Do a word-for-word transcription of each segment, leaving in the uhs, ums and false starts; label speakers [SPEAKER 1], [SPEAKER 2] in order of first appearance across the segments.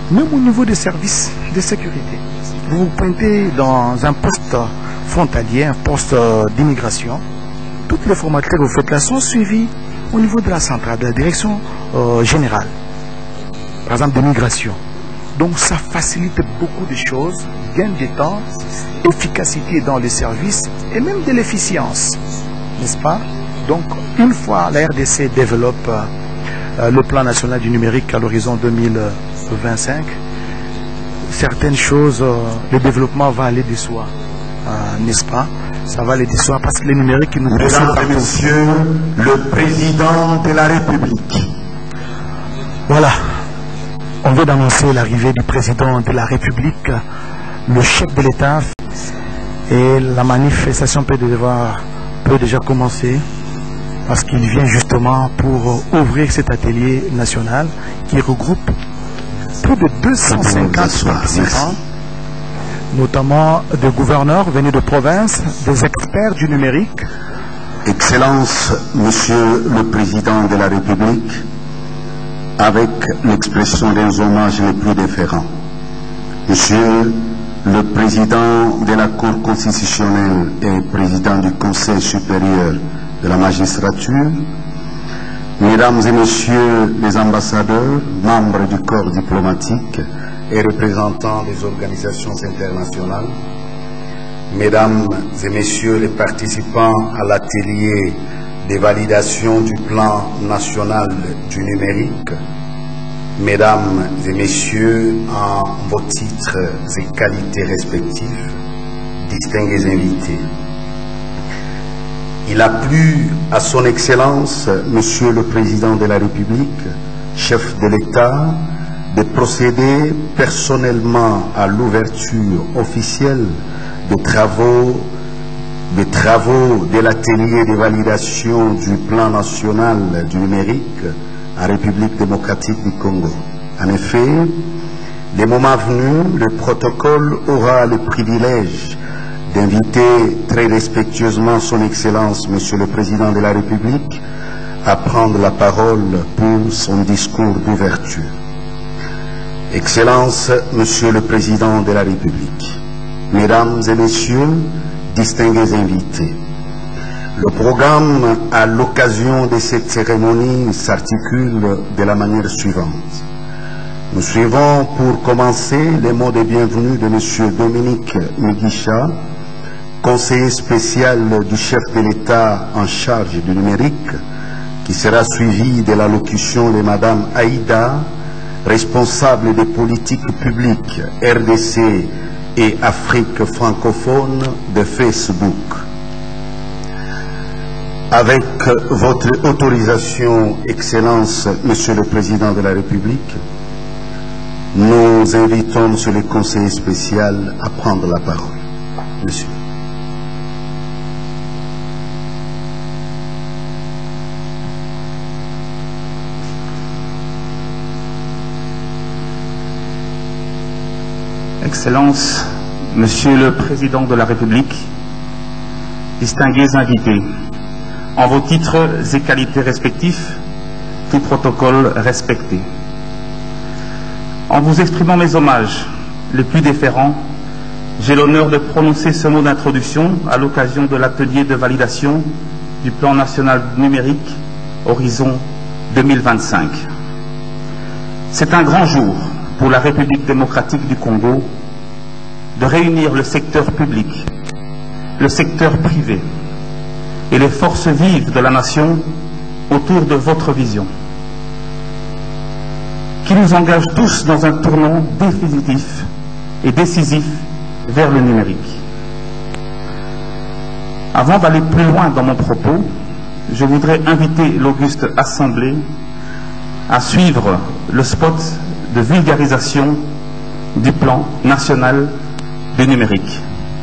[SPEAKER 1] même au niveau des services de sécurité. Vous vous pointez dans un poste frontalier, un poste d'immigration. Toutes les formalités que vous faites là sont suivies au niveau de la centrale, de la direction euh, générale, par exemple de migration. Donc ça facilite beaucoup de choses, gain de temps, efficacité dans les services et même de l'efficience, n'est-ce pas? Donc une fois la R D C développe euh, le plan national du numérique à l'horizon deux mille vingt-cinq, certaines choses, euh, le développement va aller de soi, euh, n'est-ce pas? Ça va aller de soi parce que le numérique nous pousse.
[SPEAKER 2] Mesdames et messieurs, le président de la République.
[SPEAKER 1] Voilà. On vient d'annoncer l'arrivée du président de la République, le chef de l'État, et la manifestation peut déjà, peut déjà commencer parce qu'il vient justement pour ouvrir cet atelier national qui regroupe plus de deux cent cinquante participants, notamment des gouverneurs venus de province, des experts du numérique.
[SPEAKER 2] Excellence, Monsieur le Président de la République, avec l'expression des hommages les plus déférents. Monsieur le Président de la Cour constitutionnelle et Président du Conseil supérieur de la magistrature, Mesdames et Messieurs les ambassadeurs, membres du corps diplomatique et représentants des organisations internationales, Mesdames et Messieurs les participants à l'atelier de validation du plan national du numérique, Mesdames et Messieurs, en vos titres et qualités respectifs, distingués invités. Il a plu à son Excellence, Monsieur le Président de la République, chef de l'État, de procéder personnellement à l'ouverture officielle des travaux, des travaux de l'atelier de validation du plan national du numérique en République démocratique du Congo. En effet, le moment venu, le protocole aura le privilège d'inviter très respectueusement son Excellence, Monsieur le Président de la République, à prendre la parole pour son discours d'ouverture. Excellence, Monsieur le Président de la République, Mesdames et Messieurs, distingués invités, le programme à l'occasion de cette cérémonie s'articule de la manière suivante. Nous suivons pour commencer les mots de bienvenue de Monsieur Dominique Mugisha, conseiller spécial du chef de l'État en charge du numérique, qui sera suivi de l'allocution de Madame Aïda, responsable des politiques publiques R D C et Afrique francophone de Facebook. Avec votre autorisation, Excellence, Monsieur le Président de la République, nous invitons Monsieur le conseiller spécial à prendre la parole. Monsieur.
[SPEAKER 3] Excellence, Monsieur le Président de la République, distingués invités, en vos titres et qualités respectifs, tout protocole respecté. En vous exprimant mes hommages les plus déférents, j'ai l'honneur de prononcer ce mot d'introduction à l'occasion de l'atelier de validation du plan national numérique Horizon deux mille vingt-cinq. C'est un grand jour pour la République démocratique du Congo de réunir le secteur public, le secteur privé et les forces vives de la nation autour de votre vision, qui nous engage tous dans un tournant définitif et décisif vers le numérique. Avant d'aller plus loin dans mon propos, je voudrais inviter l'auguste Assemblée à suivre le spot de vulgarisation du plan national du numérique.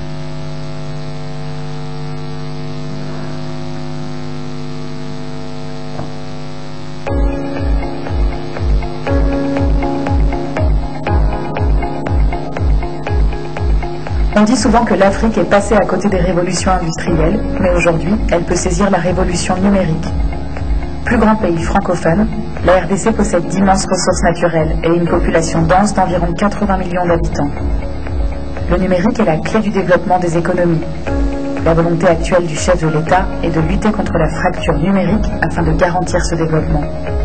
[SPEAKER 4] On dit souvent que l'Afrique est passée à côté des révolutions industrielles, mais aujourd'hui, elle peut saisir la révolution numérique. Plus grand pays francophone, La R D C possède d'immenses ressources naturelles et une population dense d'environ quatre-vingts millions d'habitants. Le numérique est la clé du développement des économies. La volonté actuelle du chef de l'État est de lutter contre la fracture numérique afin de garantir ce développement.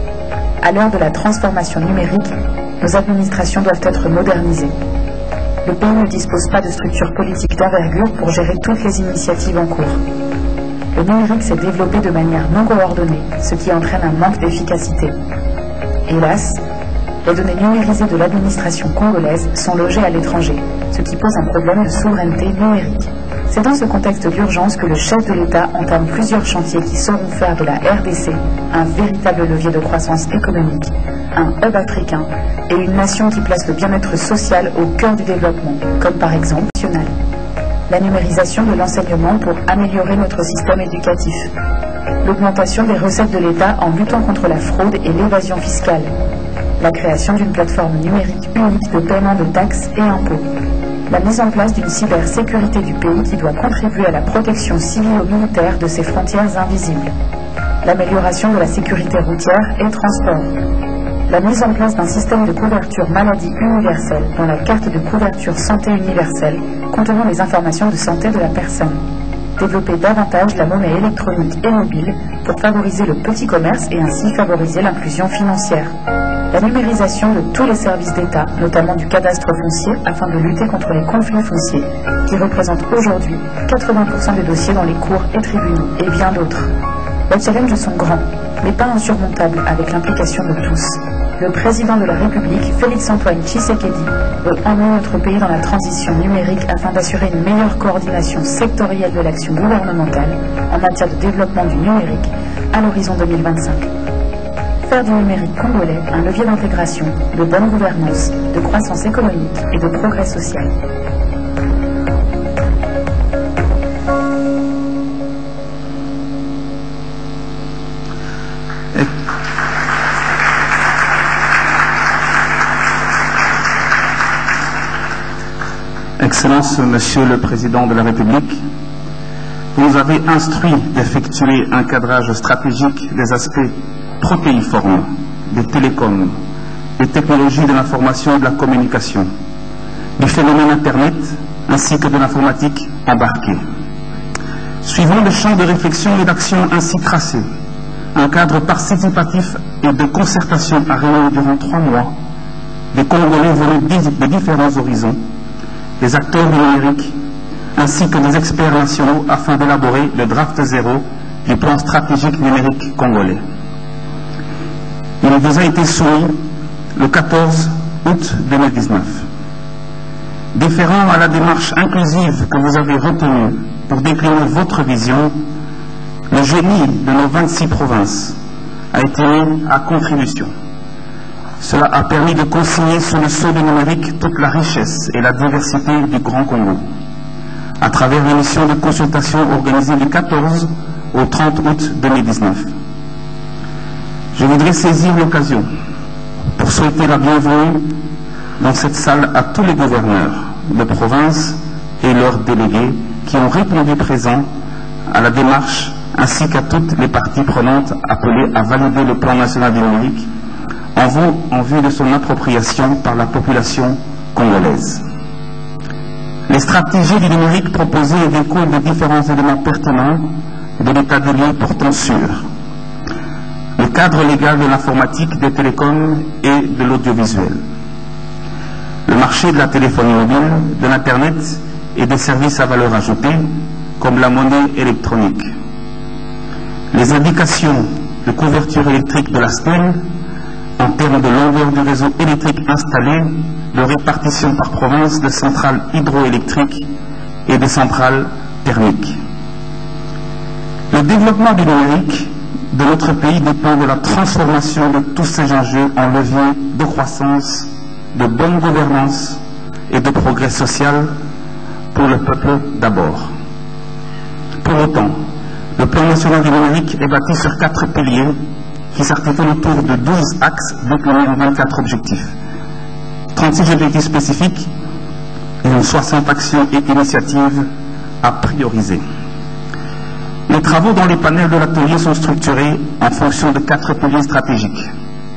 [SPEAKER 4] À l'heure de la transformation numérique, nos administrations doivent être modernisées. Le pays ne dispose pas de structures politiques d'envergure pour gérer toutes les initiatives en cours. Le numérique s'est développé de manière non coordonnée, ce qui entraîne un manque d'efficacité. Hélas, les données numérisées de l'administration congolaise sont logées à l'étranger, ce qui pose un problème de souveraineté numérique. C'est dans ce contexte d'urgence que le chef de l'État entame plusieurs chantiers qui sauront faire de la R D C un véritable levier de croissance économique, un hub africain et une nation qui place le bien-être social au cœur du développement, comme par exemple national. La numérisation de l'enseignement pour améliorer notre système éducatif. L'augmentation des recettes de l'État en luttant contre la fraude et l'évasion fiscale. La création d'une plateforme numérique unique de paiement de taxes et impôts. La mise en place d'une cybersécurité du pays qui doit contribuer à la protection civilo-militaire de ses frontières invisibles. L'amélioration de la sécurité routière et transport. La mise en place d'un système de couverture maladie universelle dans la carte de couverture santé universelle contenant les informations de santé de la personne. Développer davantage la monnaie électronique et mobile pour favoriser le petit commerce et ainsi favoriser l'inclusion financière. La numérisation de tous les services d'État, notamment du cadastre foncier, afin de lutter contre les conflits fonciers, qui représentent aujourd'hui quatre-vingts pour cent des dossiers dans les cours et tribunaux, et bien d'autres. Les challenges sont grands, mais pas insurmontables avec l'implication de tous. Le président de la République, Félix-Antoine Tshisekedi, veut emmener notre pays dans la transition numérique afin d'assurer une meilleure coordination sectorielle de l'action gouvernementale en matière de développement du numérique à l'horizon deux mille vingt-cinq. Faire du numérique congolais un levier d'intégration, de bonne gouvernance, de croissance économique et de progrès social.
[SPEAKER 3] Excellence, Monsieur le Président de la République, vous nous avez instruit d'effectuer un cadrage stratégique des aspects protéiformes, des télécoms, des technologies de l'information et de la communication, du phénomène Internet ainsi que de l'informatique embarquée. Suivant le champ de réflexion et d'action ainsi tracé, un cadre participatif et de concertation a réuni durant trois mois des Congolais venus de différents horizons, des acteurs du numérique, ainsi que des experts nationaux afin d'élaborer le draft zéro du plan stratégique numérique congolais. Il vous a été soumis le quatorze août deux mille dix-neuf. Différent à la démarche inclusive que vous avez retenue pour décliner votre vision, le génie de nos vingt-six provinces a été mis à contribution. Cela a permis de consigner sous le sceau du numérique toute la richesse et la diversité du Grand Congo, à travers l'émission de consultation organisée du quatorze au trente août deux mille dix-neuf. Je voudrais saisir l'occasion pour souhaiter la bienvenue dans cette salle à tous les gouverneurs de province et leurs délégués qui ont répondu présents à la démarche ainsi qu'à toutes les parties prenantes appelées à valider le plan national du numérique en vue, en vue de son appropriation par la population congolaise. Les stratégies du numérique proposées découlent de différents éléments pertinents de l'état des lieux portant sur le cadre légal de l'informatique, des télécoms et de l'audiovisuel, le marché de la téléphonie mobile, de l'Internet et des services à valeur ajoutée, comme la monnaie électronique, les indications de couverture électrique de la S T E L en termes de longueur du réseau électrique installé, de répartition par province de centrales hydroélectriques et de centrales thermiques. Le développement du numérique de notre pays dépend de la transformation de tous ces enjeux en levier de croissance, de bonne gouvernance et de progrès social pour le peuple d'abord. Pour autant, le plan national du numérique est bâti sur quatre piliers qui s'articulent autour de douze axes déclinés en vingt-quatre objectifs, trente-six objectifs spécifiques et soixante actions et initiatives à prioriser. Les travaux dans les panels de l'atelier sont structurés en fonction de quatre piliers stratégiques.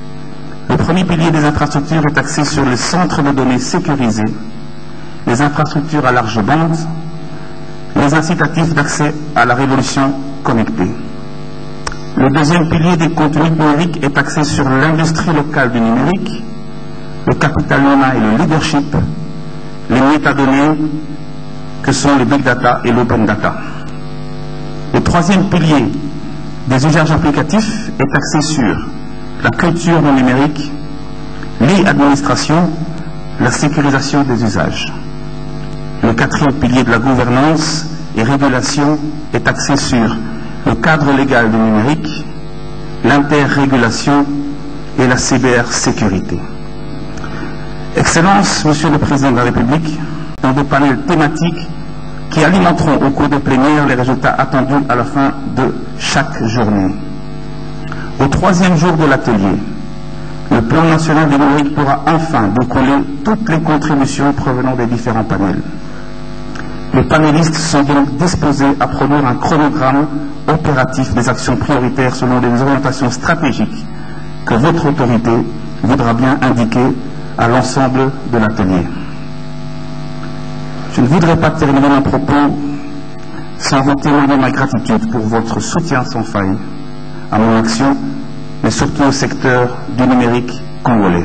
[SPEAKER 3] premier pilier des infrastructures est axé sur les centres de données sécurisés, les infrastructures à large bande, les incitatifs d'accès à la révolution connectée. Le deuxième pilier des contenus numériques est axé sur l'industrie locale du numérique, le capital humain et le leadership, les métadonnées que sont les big data et l'open data. Le troisième pilier des usages applicatifs est axé sur la culture non numérique, l'e-administration, la sécurisation des usages. Le quatrième pilier de la gouvernance et régulation est axé sur le cadre légal du numérique, l'interrégulation et la cybersécurité. Excellences, Monsieur le Président de la République, dans des panels thématiques qui alimenteront au cours des plénières les résultats attendus à la fin de chaque journée. Au troisième jour de l'atelier, le plan national du numérique pourra enfin décoller toutes les contributions provenant des différents panels. Les panélistes sont donc disposés à produire un chronogramme opératif des actions prioritaires selon les orientations stratégiques que votre autorité voudra bien indiquer à l'ensemble de l'atelier. Je ne voudrais pas terminer mon propos sans vous témoigner ma gratitude pour votre soutien sans faille à mon action, mais surtout au secteur du numérique congolais.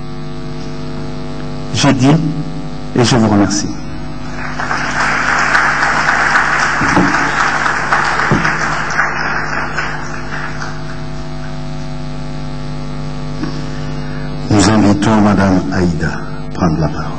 [SPEAKER 3] J'ai dit et je vous remercie.
[SPEAKER 2] Nous invitons Madame Aïda à prendre la parole.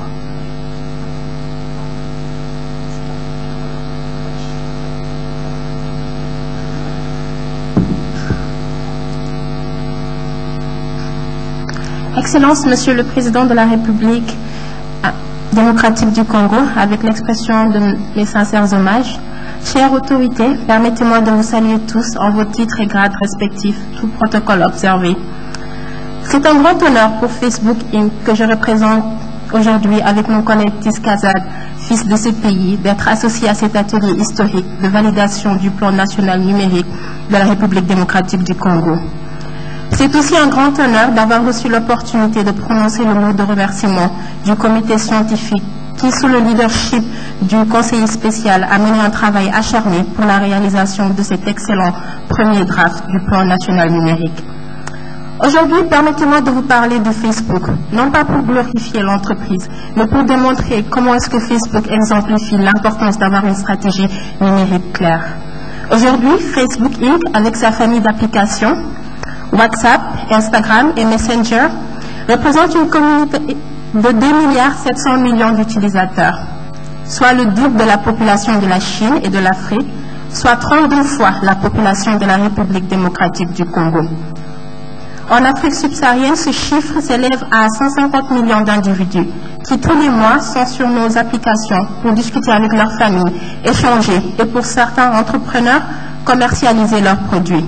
[SPEAKER 5] Excellence, Monsieur le Président de la République démocratique du Congo, avec l'expression de mes sincères hommages, chères autorités, permettez-moi de vous saluer tous en vos titres et grades respectifs, tout protocole observé. C'est un grand honneur pour Facebook incorporé que je représente aujourd'hui avec mon collègue Tiskazad, fils de ce pays, d'être associé à cet atelier historique de validation du plan national numérique de la République démocratique du Congo. C'est aussi un grand honneur d'avoir reçu l'opportunité de prononcer le mot de remerciement du comité scientifique qui, sous le leadership du conseiller spécial, a mené un travail acharné pour la réalisation de cet excellent premier draft du plan national numérique. Aujourd'hui, permettez-moi de vous parler de Facebook, non pas pour glorifier l'entreprise, mais pour démontrer comment est-ce que Facebook exemplifie l'importance d'avoir une stratégie numérique claire. Aujourd'hui, Facebook incorporé, avec sa famille d'applications, WhatsApp, Instagram et Messenger, représente une communauté de deux milliards sept cents millions d'utilisateurs, soit le double de la population de la Chine et de l'Afrique, soit trente-deux fois la population de la République démocratique du Congo. En Afrique subsaharienne, ce chiffre s'élève à cent cinquante millions d'individus qui tous les mois sont sur nos applications pour discuter avec leurs familles, échanger et pour certains entrepreneurs, commercialiser leurs produits.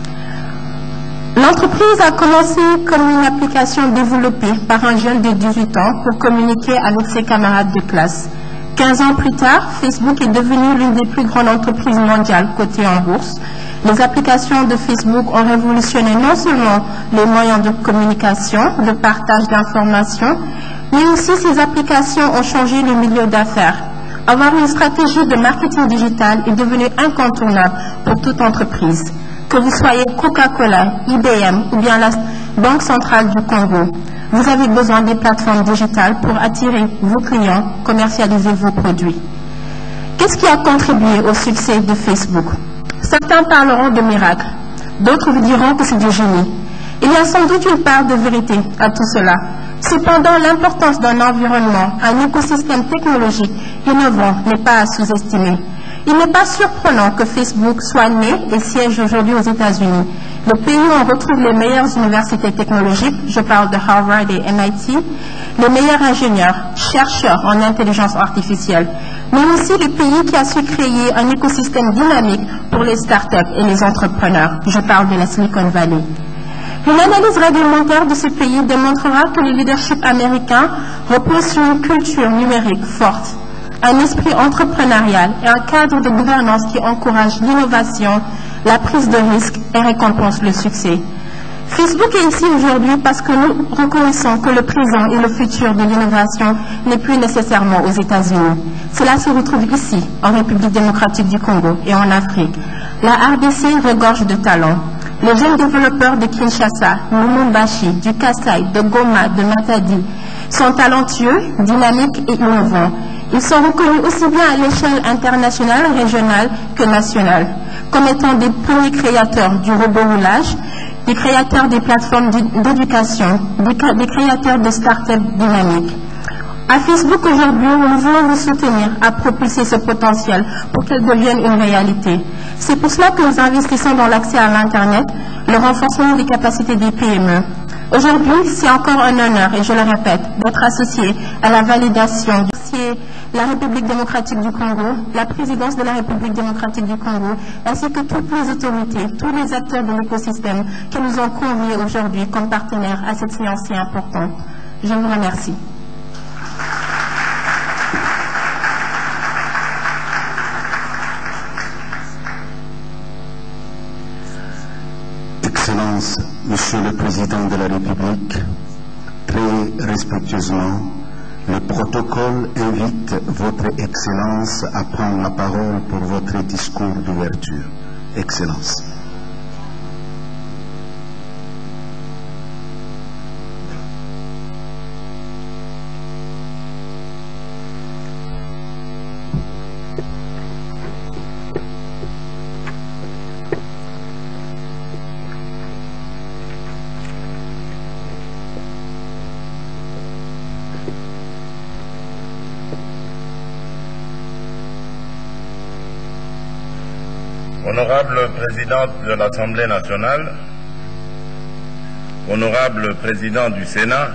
[SPEAKER 5] L'entreprise a commencé comme une application développée par un jeune de dix-huit ans pour communiquer avec ses camarades de classe. quinze ans plus tard, Facebook est devenu l'une des plus grandes entreprises mondiales cotées en bourse. Les applications de Facebook ont révolutionné non seulement les moyens de communication, de partage d'informations, mais aussi ces applications ont changé le milieu d'affaires. Avoir une stratégie de marketing digital est devenu incontournable pour toute entreprise. Que vous soyez Coca-Cola, I B M ou bien la Banque centrale du Congo, vous avez besoin des plateformes digitales pour attirer vos clients, commercialiser vos produits. Qu'est-ce qui a contribué au succès de Facebook? Certains parleront de miracle, d'autres vous diront que c'est du génie. Il y a sans doute une part de vérité à tout cela. Cependant, l'importance d'un environnement, un écosystème technologique innovant n'est pas à sous-estimer. Il n'est pas surprenant que Facebook soit né et siège aujourd'hui aux États-Unis, le pays où on retrouve les meilleures universités technologiques, je parle de Harvard et M I T, les meilleurs ingénieurs, chercheurs en intelligence artificielle, mais aussi le pays qui a su créer un écosystème dynamique pour les startups et les entrepreneurs, je parle de la Silicon Valley. Une analyse réglementaire de ce pays démontrera que le leadership américain repose sur une culture numérique forte, un esprit entrepreneurial et un cadre de gouvernance qui encourage l'innovation, la prise de risque et récompense le succès. Facebook est ici aujourd'hui parce que nous reconnaissons que le présent et le futur de l'innovation n'est plus nécessairement aux États-Unis. Cela se retrouve ici, en République démocratique du Congo et en Afrique. La R D C regorge de talents. Les jeunes développeurs de Kinshasa, Lumumbashi, du Kasaï, de Goma, de Matadi sont talentueux, dynamiques et innovants. Ils sont reconnus aussi bien à l'échelle internationale, régionale que nationale, comme étant des premiers créateurs du robot roulage, des créateurs des plateformes d'éducation, des créateurs de start-up dynamiques. À Facebook aujourd'hui, nous voulons vous soutenir à propulser ce potentiel pour qu'elle devienne une réalité. C'est pour cela que nous investissons dans l'accès à l'Internet, le renforcement des capacités des P M E. Aujourd'hui, c'est encore un honneur, et je le répète, d'être associé à la validation du dossier la République démocratique du Congo, la présidence de la République démocratique du Congo, ainsi que toutes les autorités, tous les acteurs de l'écosystème qui nous ont conviés aujourd'hui comme partenaires à cette séance si importante. Je vous remercie.
[SPEAKER 2] Excellence, Monsieur le Président de la République, très respectueusement, le protocole invite Votre Excellence à prendre la parole pour votre discours d'ouverture. Excellence.
[SPEAKER 6] Honorable Présidente de l'Assemblée nationale, Honorable Président du Sénat,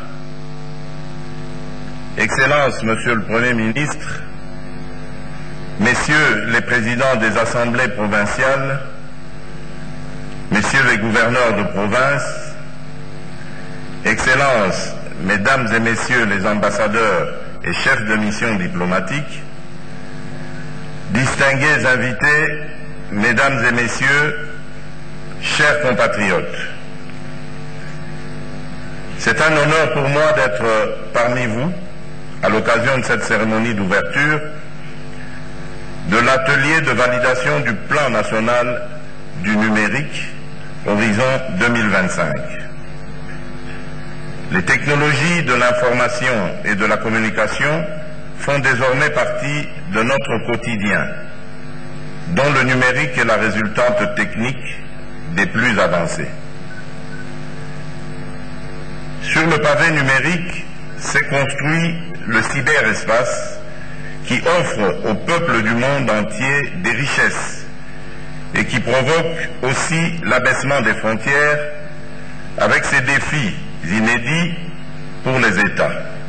[SPEAKER 6] Excellences, Monsieur le Premier ministre, Messieurs les Présidents des Assemblées provinciales, Messieurs les gouverneurs de province, Excellences, Mesdames et Messieurs les ambassadeurs et chefs de mission diplomatique, distingués invités, Mesdames et Messieurs, chers compatriotes, c'est un honneur pour moi d'être parmi vous à l'occasion de cette cérémonie d'ouverture de l'atelier de validation du plan national du numérique Horizon deux mille vingt-cinq. Les technologies de l'information et de la communication font désormais partie de notre quotidien, dont le numérique est la résultante technique des plus avancées. Sur le pavé numérique s'est construit le cyberespace qui offre au peuple du monde entier des richesses et qui provoque aussi l'abaissement des frontières avec ses défis inédits pour les États.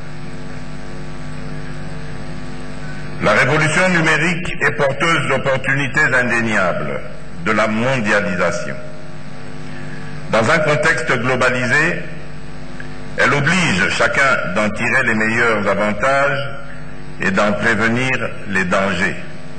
[SPEAKER 6] La révolution numérique est porteuse d'opportunités indéniables de la mondialisation. Dans un contexte globalisé, elle oblige chacun d'en tirer les meilleurs avantages et d'en prévenir les dangers.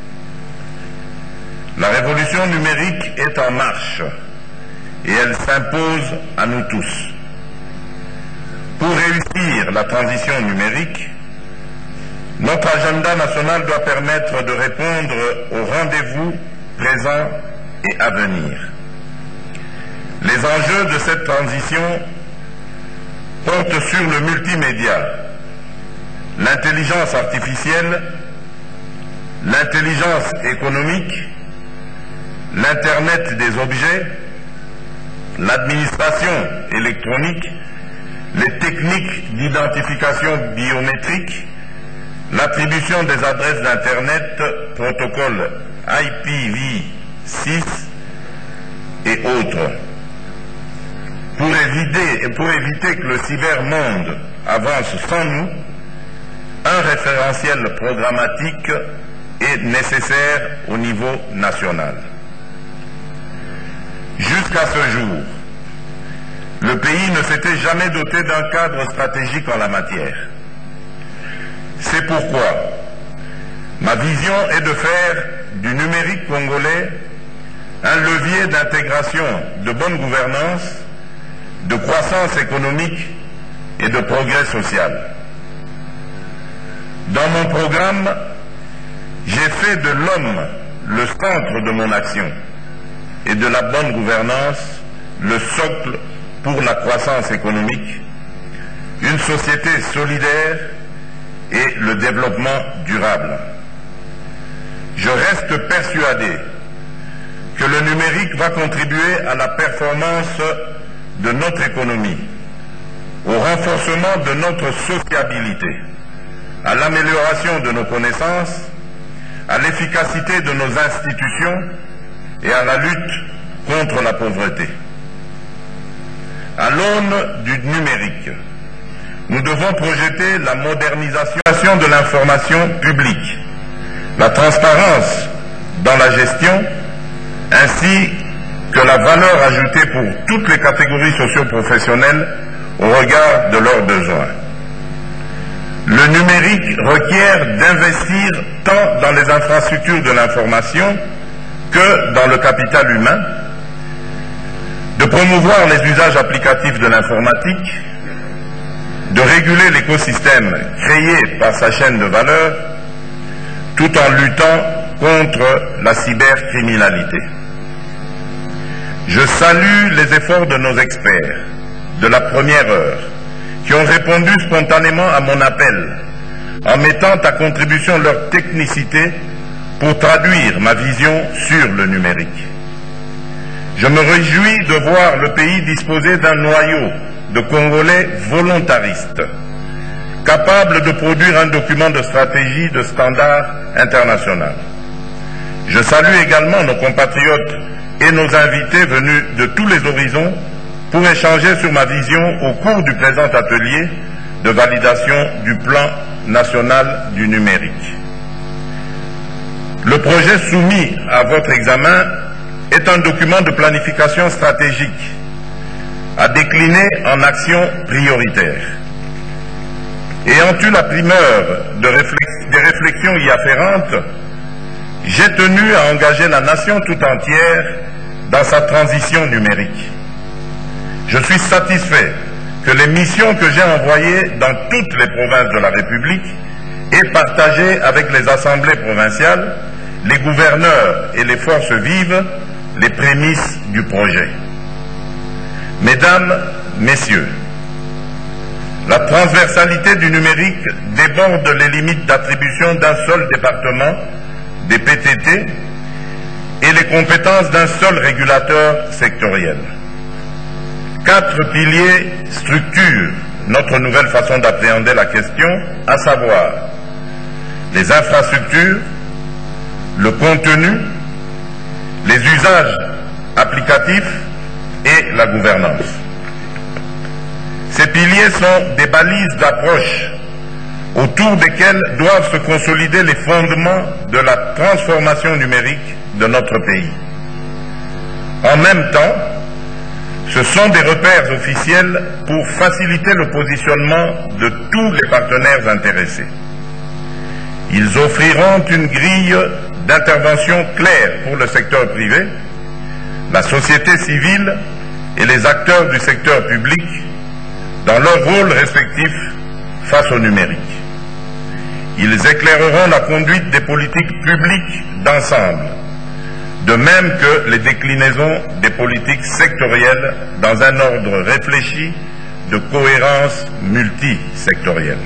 [SPEAKER 6] La révolution numérique est en marche et elle s'impose à nous tous. Pour réussir la transition numérique, notre agenda national doit permettre de répondre aux rendez-vous présents et à venir. Les enjeux de cette transition portent sur le multimédia, l'intelligence artificielle, l'intelligence économique, l'Internet des objets, l'administration électronique, les techniques d'identification biométrique, l'attribution des adresses d'Internet, protocole I P v six et autres. Pour éviter, pour éviter que le cybermonde avance sans nous, un référentiel programmatique est nécessaire au niveau national. Jusqu'à ce jour, le pays ne s'était jamais doté d'un cadre stratégique en la matière. C'est pourquoi ma vision est de faire du numérique congolais un levier d'intégration de bonne gouvernance, de croissance économique et de progrès social. Dans mon programme, j'ai fait de l'homme le centre de mon action et de la bonne gouvernance le socle pour la croissance économique, une société solidaire et le développement durable. Je reste persuadé que le numérique va contribuer à la performance de notre économie, au renforcement de notre sociabilité, à l'amélioration de nos connaissances, à l'efficacité de nos institutions et à la lutte contre la pauvreté. À l'aune du numérique, nous devons projeter la modernisation de l'information publique, la transparence dans la gestion, ainsi que la valeur ajoutée pour toutes les catégories socio-professionnelles au regard de leurs besoins. Le numérique requiert d'investir tant dans les infrastructures de l'information que dans le capital humain, de promouvoir les usages applicatifs de l'informatique, de réguler l'écosystème créé par sa chaîne de valeur, tout en luttant contre la cybercriminalité. Je salue les efforts de nos experts de la première heure qui ont répondu spontanément à mon appel en mettant à contribution leur technicité pour traduire ma vision sur le numérique. Je me réjouis de voir le pays disposer d'un noyau de Congolais volontaristes, capables de produire un document de stratégie de standard international. Je salue également nos compatriotes et nos invités venus de tous les horizons pour échanger sur ma vision au cours du présent atelier de validation du plan national du numérique. Le projet soumis à votre examen est un document de planification stratégique à décliner en actions prioritaires. Ayant eu la primeur de réflex- des réflexions y afférentes, j'ai tenu à engager la nation tout entière dans sa transition numérique. Je suis satisfait que les missions que j'ai envoyées dans toutes les provinces de la République aient partagé avec les assemblées provinciales, les gouverneurs et les forces vives les prémices du projet. Mesdames, Messieurs, la transversalité du numérique déborde les limites d'attribution d'un seul département, des P T T, et les compétences d'un seul régulateur sectoriel. Quatre piliers structurent notre nouvelle façon d'appréhender la question, à savoir les infrastructures, le contenu, les usages applicatifs et la gouvernance. Ces piliers sont des balises d'approche autour desquelles doivent se consolider les fondements de la transformation numérique de notre pays. En même temps, ce sont des repères officiels pour faciliter le positionnement de tous les partenaires intéressés. Ils offriront une grille d'intervention claire pour le secteur privé, la société civile et les acteurs du secteur public dans leurs rôles respectifs face au numérique. Ils éclaireront la conduite des politiques publiques d'ensemble, de même que les déclinaisons des politiques sectorielles dans un ordre réfléchi de cohérence multisectorielle.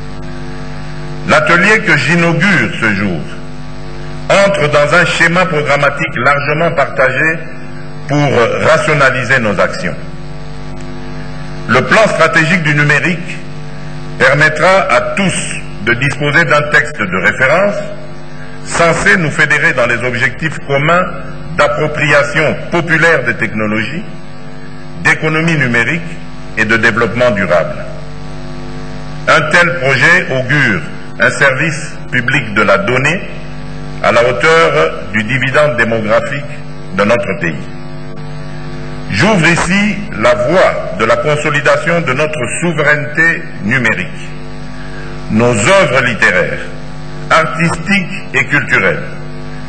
[SPEAKER 6] L'atelier que j'inaugure ce jour entre dans un schéma programmatique largement partagé pour rationaliser nos actions. Le plan stratégique du numérique permettra à tous de disposer d'un texte de référence censé nous fédérer dans les objectifs communs d'appropriation populaire des technologies, d'économie numérique et de développement durable. Un tel projet augure un service public de la donnée à la hauteur du dividende démographique de notre pays. J'ouvre ici la voie de la consolidation de notre souveraineté numérique. Nos œuvres littéraires, artistiques et culturelles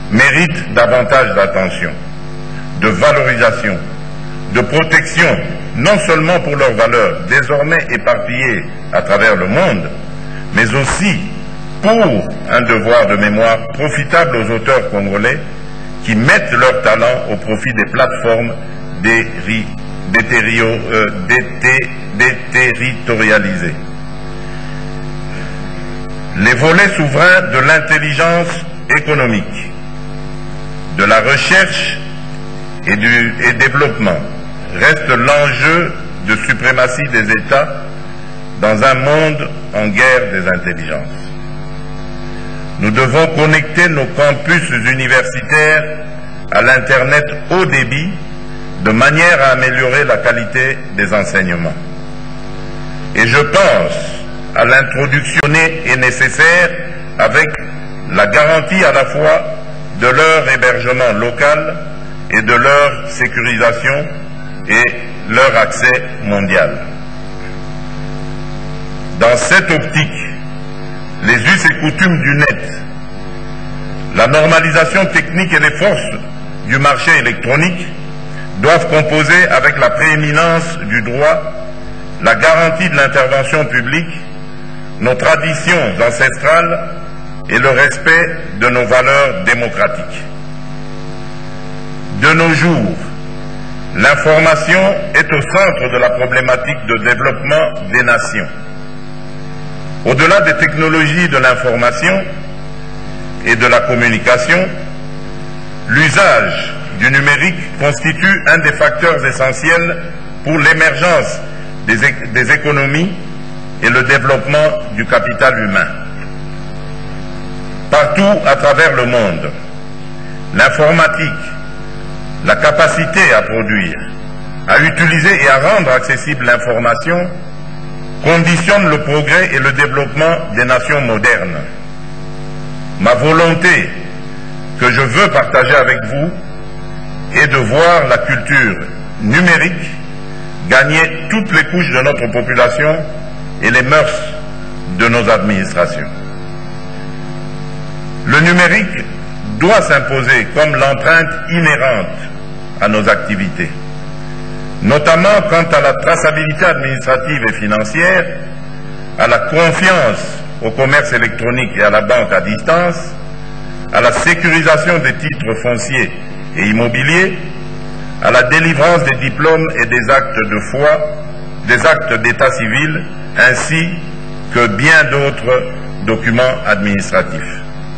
[SPEAKER 6] méritent davantage d'attention, de valorisation, de protection non seulement pour leurs valeurs désormais éparpillées à travers le monde, mais aussi pour un devoir de mémoire profitable aux auteurs congolais qui mettent leur talent au profit des plateformes déri, détério, euh, dété, déterritorialisées. Les volets souverains de l'intelligence économique, de la recherche et du et développement restent l'enjeu de suprématie des États dans un monde en guerre des intelligences. Nous devons connecter nos campus universitaires à l'Internet haut débit de manière à améliorer la qualité des enseignements. Et je pense à l'introduction est nécessaire avec la garantie à la fois de leur hébergement local et de leur sécurisation et leur accès mondial. Dans cette optique, les us et coutumes du net, la normalisation technique et les forces du marché électronique doivent composer avec la prééminence du droit, la garantie de l'intervention publique, nos traditions ancestrales et le respect de nos valeurs démocratiques. De nos jours, l'information est au centre de la problématique de développement des nations. Au-delà des technologies de l'information et de la communication, l'usage du numérique constitue un des facteurs essentiels pour l'émergence des, des économies et le développement du capital humain. Partout à travers le monde, l'informatique, la capacité à produire, à utiliser et à rendre accessible l'information conditionne le progrès et le développement des nations modernes. Ma volonté, que je veux partager avec vous, est de voir la culture numérique gagner toutes les couches de notre population et les mœurs de nos administrations. Le numérique doit s'imposer comme l'empreinte inhérente à nos activités, notamment quant à la traçabilité administrative et financière, à la confiance au commerce électronique et à la banque à distance, à la sécurisation des titres fonciers et immobiliers, à la délivrance des diplômes et des actes de foi, des actes d'état civil, ainsi que bien d'autres documents administratifs.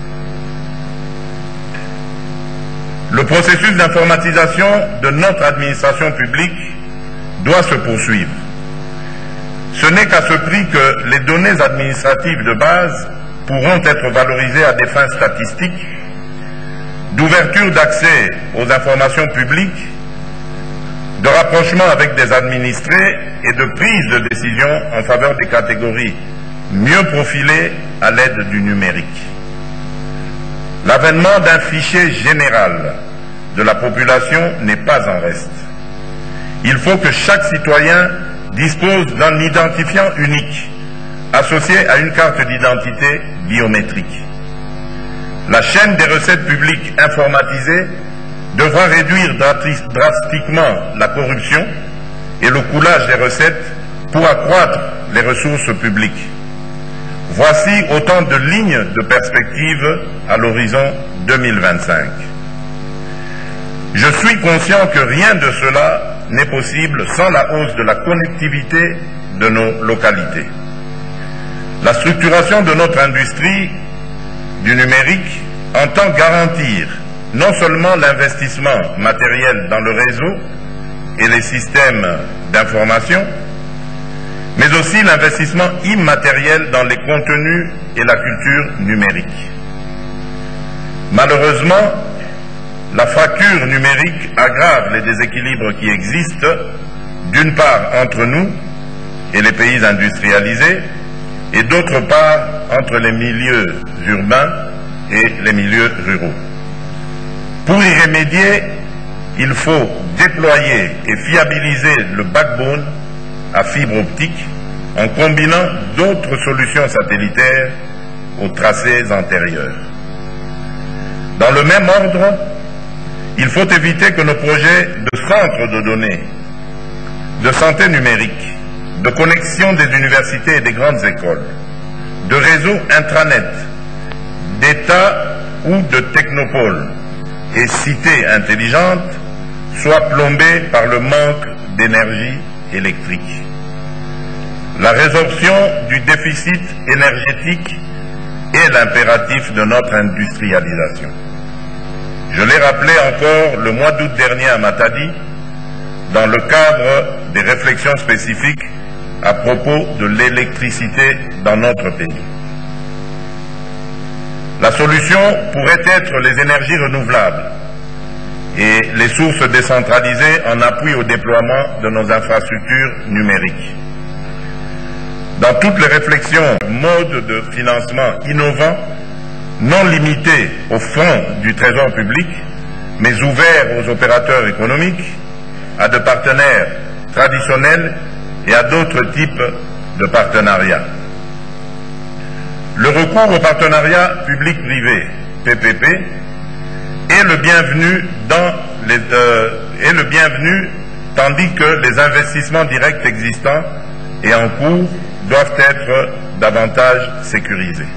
[SPEAKER 6] Le processus d'informatisation de notre administration publique doit se poursuivre. Ce n'est qu'à ce prix que les données administratives de base pourront être valorisées à des fins statistiques, d'ouverture d'accès aux informations publiques, de rapprochement avec des administrés et de prise de décision en faveur des catégories mieux profilées à l'aide du numérique. L'avènement d'un fichier général de la population n'est pas en reste. Il faut que chaque citoyen dispose d'un identifiant unique associé à une carte d'identité biométrique. La chaîne des recettes publiques informatisées devra réduire drastiquement la corruption et le coulage des recettes pour accroître les ressources publiques. Voici autant de lignes de perspective à l'horizon deux mille vingt-cinq. Je suis conscient que rien de cela n'est possible sans la hausse de la connectivité de nos localités. La structuration de notre industrie du numérique entend garantir non seulement l'investissement matériel dans le réseau et les systèmes d'information, mais aussi l'investissement immatériel dans les contenus et la culture numérique. Malheureusement, la fracture numérique aggrave les déséquilibres qui existent, d'une part entre nous et les pays industrialisés, et d'autre part entre les milieux urbains et les milieux ruraux. Pour y remédier, il faut déployer et fiabiliser le backbone à fibre optique en combinant d'autres solutions satellitaires aux tracés antérieurs. Dans le même ordre, il faut éviter que nos projets de centres de données de santé numérique, de connexion des universités et des grandes écoles, de réseaux intranet, d'État ou de technopoles et cités intelligentes soient plombés par le manque d'énergie électrique. La résorption du déficit énergétique est l'impératif de notre industrialisation. Je l'ai rappelé encore le mois d'août dernier à Matadi, dans le cadre des réflexions spécifiques à propos de l'électricité dans notre pays. La solution pourrait être les énergies renouvelables et les sources décentralisées en appui au déploiement de nos infrastructures numériques. Dans toutes les réflexions, modes de financement innovants, non limités au fonds du Trésor public, mais ouverts aux opérateurs économiques, à de partenaires traditionnels et à d'autres types de partenariats. Le recours au partenariat public-privé, P P P, est le bienvenu dans les, euh, est le bienvenu, tandis que les investissements directs existants et en cours doivent être davantage sécurisés.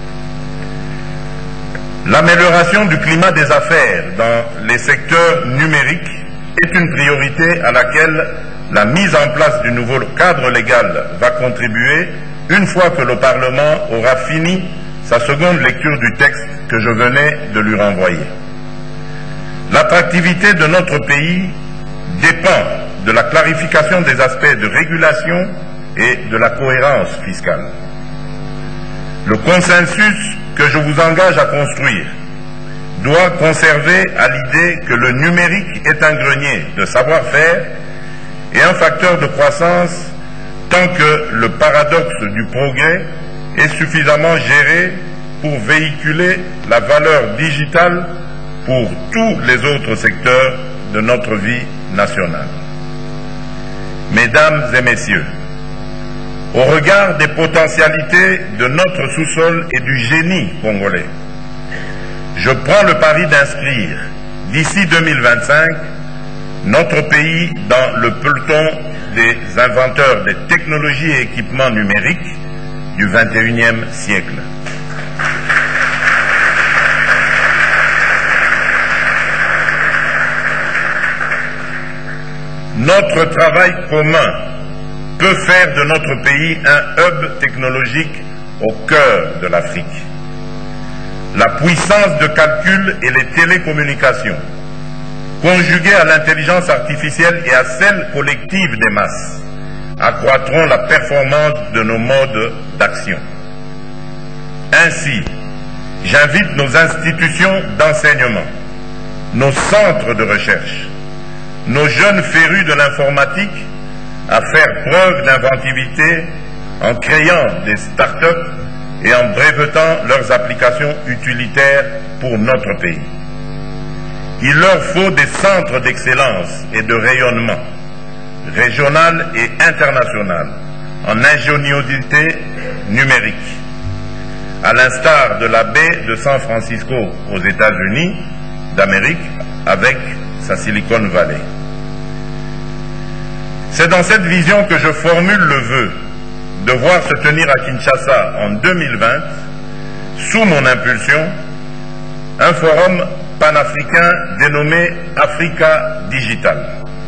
[SPEAKER 6] L'amélioration du climat des affaires dans les secteurs numériques est une priorité à laquelle la mise en place du nouveau cadre légal va contribuer une fois que le Parlement aura fini sa seconde lecture du texte que je venais de lui renvoyer. L'attractivité de notre pays dépend de la clarification des aspects de régulation et de la cohérence fiscale. Le consensus que je vous engage à construire doit conserver à l'idée que le numérique est un grenier de savoir-faire et un facteur de croissance tant que le paradoxe du progrès est suffisamment géré pour véhiculer la valeur digitale pour tous les autres secteurs de notre vie nationale. Mesdames et messieurs, au regard des potentialités de notre sous-sol et du génie congolais, je prends le pari d'inscrire, d'ici deux mille vingt-cinq, notre pays dans le peloton des inventeurs des technologies et équipements numériques du vingt et unième siècle. Notre travail commun peut faire de notre pays un hub technologique au cœur de l'Afrique. La puissance de calcul et les télécommunications, conjuguées à l'intelligence artificielle et à celle collective des masses, accroîtront la performance de nos modes d'action. Ainsi, j'invite nos institutions d'enseignement, nos centres de recherche, nos jeunes férus de l'informatique à faire preuve d'inventivité en créant des start-up et en brevetant leurs applications utilitaires pour notre pays. Il leur faut des centres d'excellence et de rayonnement, régional et international, en ingéniosité numérique, à l'instar de la baie de San Francisco aux États-Unis d'Amérique avec sa Silicon Valley. C'est dans cette vision que je formule le vœu de voir se tenir à Kinshasa en deux mille vingt, sous mon impulsion, un forum panafricain dénommé Africa Digital.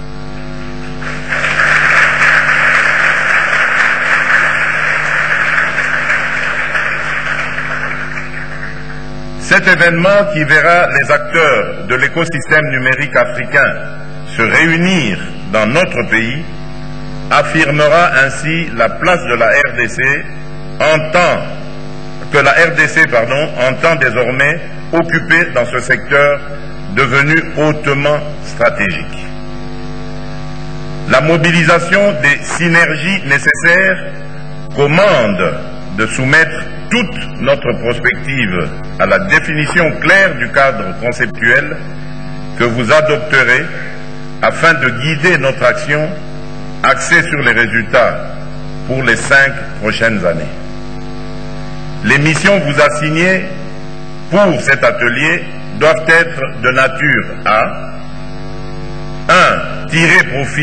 [SPEAKER 6] Cet événement qui verra les acteurs de l'écosystème numérique africain se réunir dans notre pays affirmera ainsi la place de la R D C en tant que la R D C pardon, entend désormais occuper dans ce secteur devenu hautement stratégique. La mobilisation des synergies nécessaires commande de soumettre toute notre prospective à la définition claire du cadre conceptuel que vous adopterez afin de guider notre action axée sur les résultats pour les cinq prochaines années. Les missions vous assignées pour cet atelier doivent être de nature à un tirer profit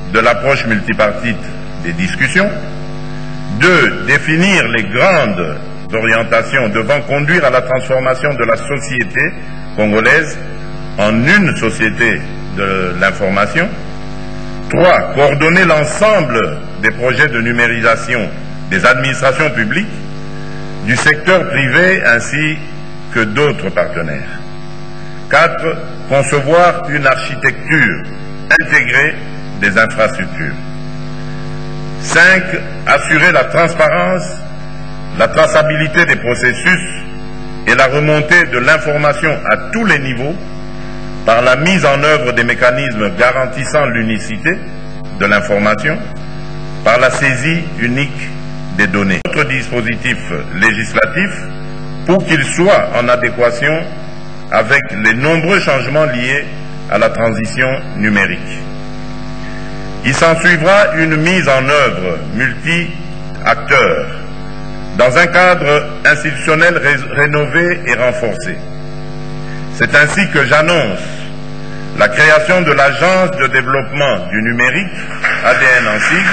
[SPEAKER 6] de l'approche multipartite des discussions. Deux, définir les grandes orientations devant conduire à la transformation de la société congolaise en une société de l'information. Trois, coordonner l'ensemble des projets de numérisation des administrations publiques, du secteur privé ainsi que d'autres partenaires. Quatre, concevoir une architecture intégrée des infrastructures. Cinq, assurer la transparence, la traçabilité des processus et la remontée de l'information à tous les niveaux par la mise en œuvre des mécanismes garantissant l'unicité de l'information, par la saisie unique des données. Notre dispositif législatif, pour qu'il soit en adéquation avec les nombreux changements liés à la transition numérique. Il s'ensuivra une mise en œuvre multi-acteurs dans un cadre institutionnel ré rénové et renforcé. C'est ainsi que j'annonce la création de l'Agence de développement du numérique, A D N en sigle,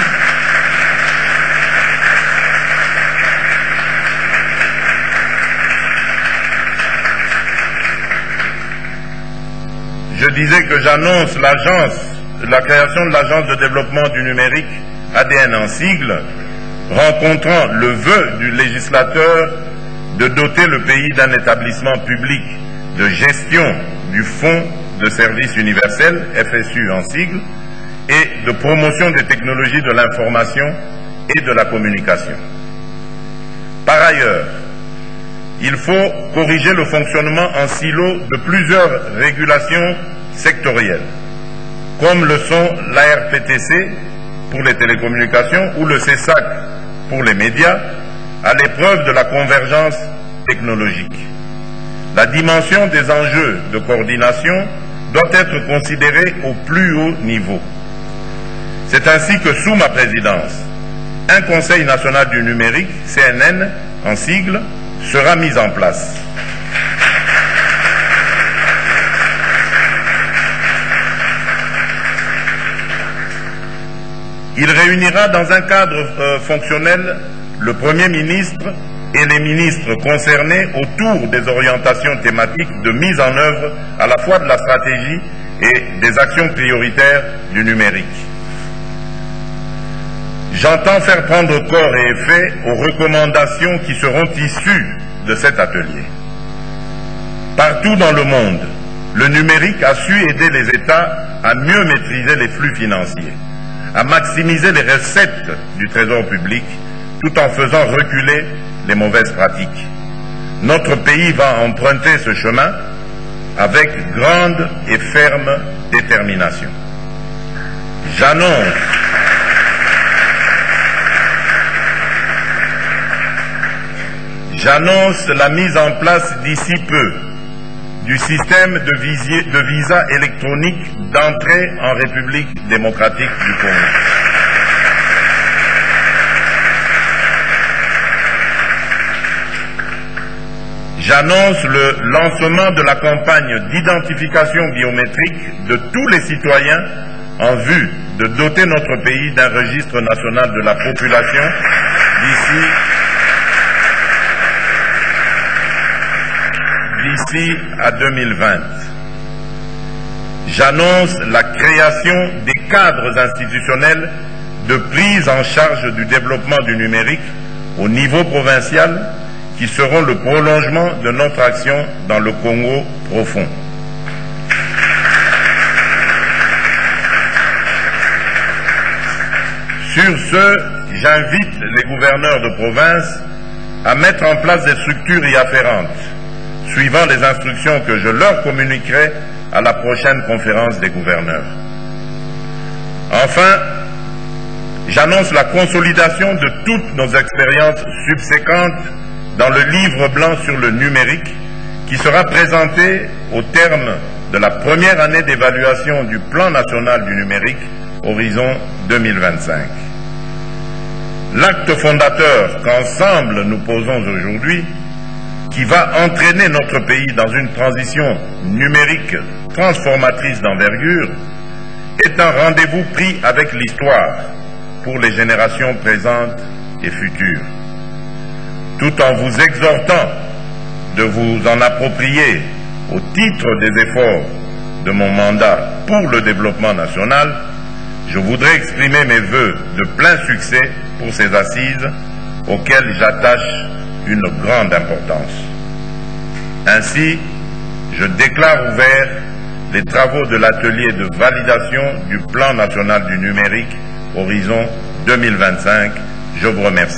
[SPEAKER 6] Je disais que j'annonce l'agence, la création de l'Agence de développement du numérique, A D N en sigle, rencontrant le vœu du législateur de doter le pays d'un établissement public de gestion du Fonds de services universels, F S U en sigle, et de promotion des technologies de l'information et de la communication. Par ailleurs, il faut corriger le fonctionnement en silo de plusieurs régulations sectorielles, comme le sont l'A R P T C pour les télécommunications ou le C E S A C pour les médias, à l'épreuve de la convergence technologique. La dimension des enjeux de coordination doit être considérée au plus haut niveau. C'est ainsi que, sous ma présidence, un Conseil national du numérique, C N N en sigle, sera mis en place. Il réunira dans un cadre euh, fonctionnel le Premier ministre et les ministres concernés autour des orientations thématiques de mise en œuvre à la fois de la stratégie et des actions prioritaires du numérique. J'entends faire prendre corps et effet aux recommandations qui seront issues de cet atelier. Partout dans le monde, le numérique a su aider les États à mieux maîtriser les flux financiers, à maximiser les recettes du trésor public, tout en faisant reculer les mauvaises pratiques. Notre pays va emprunter ce chemin avec grande et ferme détermination. J'annonce J'annonce la mise en place d'ici peu du système de, visier, de visa électronique d'entrée en République démocratique du Congo. J'annonce le lancement de la campagne d'identification biométrique de tous les citoyens en vue de doter notre pays d'un registre national de la population d'ici d'ici à deux mille vingt. J'annonce la création des cadres institutionnels de prise en charge du développement du numérique au niveau provincial qui seront le prolongement de notre action dans le Congo profond. Sur ce, j'invite les gouverneurs de province à mettre en place des structures y afférentes, suivant les instructions que je leur communiquerai à la prochaine conférence des gouverneurs. Enfin, j'annonce la consolidation de toutes nos expériences subséquentes dans le livre blanc sur le numérique qui sera présenté au terme de la première année d'évaluation du plan national du numérique Horizon deux mille vingt-cinq. L'acte fondateur qu'ensemble nous posons aujourd'hui, qui va entraîner notre pays dans une transition numérique transformatrice d'envergure, est un rendez-vous pris avec l'histoire pour les générations présentes et futures, tout en vous exhortant de vous en approprier au titre des efforts de mon mandat pour le développement national. Je voudrais exprimer mes vœux de plein succès pour ces assises auxquelles j'attache une grande importance. Ainsi, je déclare ouverts les travaux de l'atelier de validation du plan national du numérique Horizon deux mille vingt-cinq. Je vous remercie.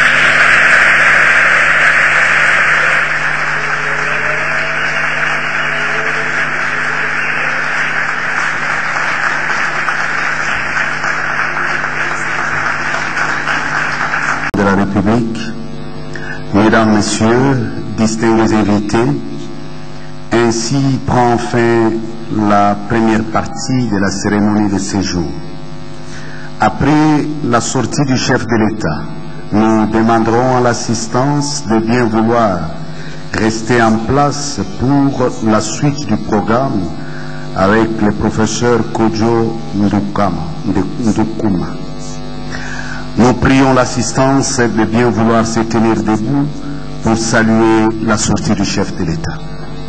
[SPEAKER 2] De la République, Mesdames, Messieurs, distingués invités, ainsi prend fin la première partie de la cérémonie de séjour. Après la sortie du chef de l'État, nous demanderons à l'assistance de bien vouloir rester en place pour la suite du programme avec le professeur Kojo Ndukuma. Nous prions l'assistance de bien vouloir se tenir debout pour saluer la sortie du chef de l'État.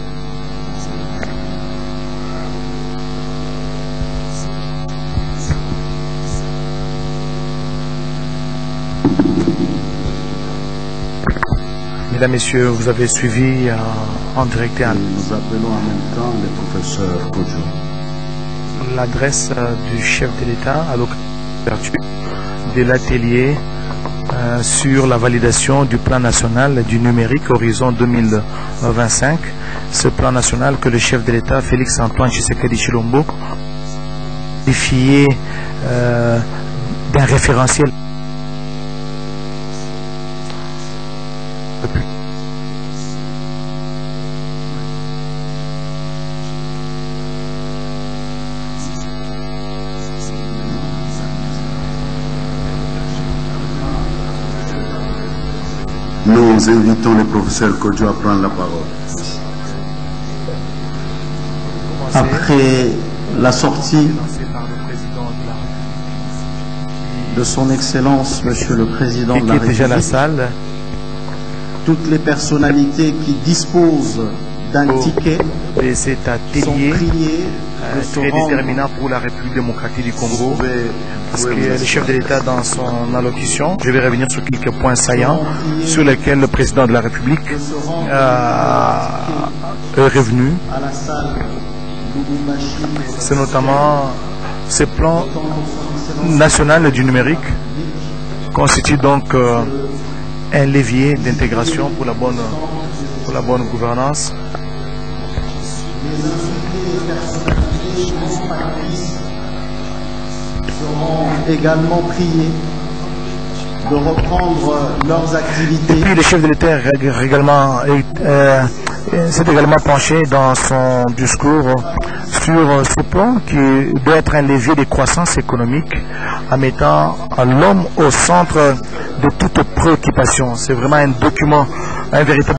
[SPEAKER 1] Mesdames, Messieurs, vous avez suivi euh, en direct et en...
[SPEAKER 2] Nous appelons en même temps le professeur Kojo.
[SPEAKER 1] L'adresse euh, du chef de l'État à l'ouverture de l'atelier euh, sur la validation du plan national du numérique Horizon deux mille vingt-cinq. Ce plan national que le chef de l'État, Félix Antoine Tshisekedi Tshilombo, qualifié euh, d'un référentiel.
[SPEAKER 2] Nous invitons le professeur Kojo à prendre la parole.
[SPEAKER 7] Après la sortie de son Excellence, Monsieur le Président de la République,
[SPEAKER 1] déjà la salle,
[SPEAKER 7] toutes les personnalités qui disposent d'un ticket
[SPEAKER 1] et cet atelier
[SPEAKER 7] sont priées
[SPEAKER 1] euh,
[SPEAKER 7] de se
[SPEAKER 1] très
[SPEAKER 7] rendre.
[SPEAKER 1] déterminant pour la République démocratique du Congo.
[SPEAKER 2] Pouvez-
[SPEAKER 1] Parce
[SPEAKER 2] pouvez
[SPEAKER 1] que
[SPEAKER 2] vous
[SPEAKER 1] le chef de l'État, dans son allocution, je vais revenir sur quelques points saillants sur lesquels le président de la République euh, est revenu.
[SPEAKER 7] À la salle Lubumbashi,
[SPEAKER 1] C'est notamment ce plan national du numérique constitue donc euh, un levier d'intégration pour la bonne, pour la bonne gouvernance.
[SPEAKER 7] seront également priés de reprendre leurs activités.
[SPEAKER 1] Puis le chef de l'État rég- également, euh, s'est également penché dans son discours sur ce plan qui doit être un levier de croissance économique en mettant l'homme au centre de toute préoccupation. C'est vraiment un document, un véritable